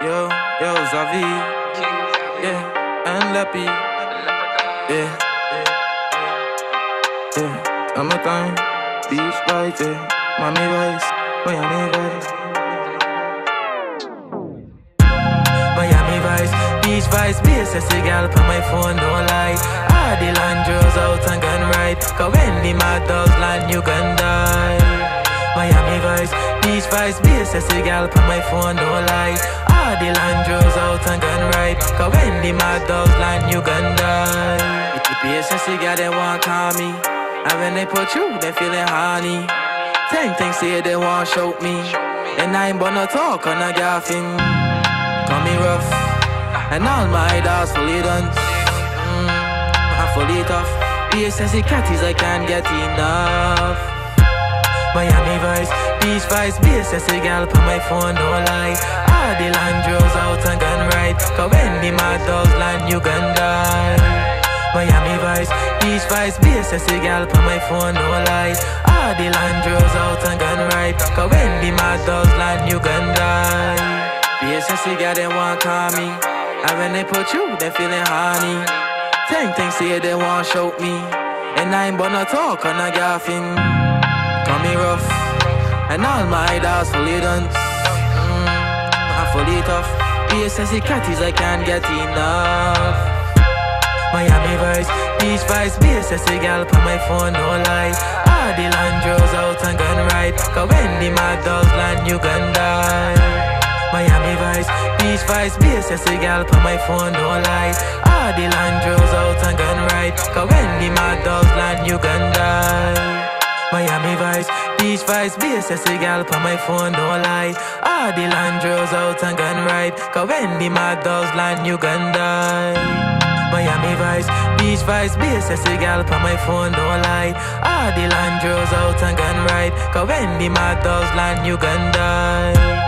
yo, Zavi, yeah, and Leppy, yeah, summertime, beach vibes, yeah, Miami Vice, Miami Vice, Miami Vice, beach vibes, BSS girl on my phone, don't lie. All the Landros out and gun right, 'cause when the mad dogs land, you gon' die. Miami Vice, beach vibes, BSS girl on my phone, don't lie. All the Landros out and gun right, 'cause when the mad dogs land, you gon' die. The BSS girl, they want call me, and when they put you, they feeling honey. Things say they want shout me, and I ain't gonna talk on a gaffing. Call me rough, and all my dogs fully done. I'm fully tough. BSS catties, I can't get enough. Miami Vice, beach vibes, BSS girl on my phone, don't lie. All the Landros out and gun right, 'cause when the mad dogs land, you gon' die. Miami Vice, beach vibes, BSS girl on my phone, don't lie. All the Landros out and gun right, 'cause when the mad dogs land, you gon' die. BSS girl, they want call me, and when they put you, they feeling honey. Things say they want shout me, and I ain't gonna talk on a gaffing. Call me rough, and all my dogs fully done. I'm fully tough. BSS catties, I can't get enough. Miami Vice, beach vibes, BSS girl on my phone, no lie. All the Landros out and gun right, 'cause when the mad dogs land, you gon' die. Miami Vice, beach vibes, BSS girl on my phone, no lie. All the Landros out and gun right, 'cause when the mad dogs land, you gon' die. Miami Vice, beach vibes, BSS girl on my phone, don't lie. All the Landros out and gun right, 'cause when the mad dogs land, you gon' die. Miami Vice, beach vibes, BSS girl on my phone, don't lie. All the Landros out and gun right, 'cause when the mad dogs land, you gon' die.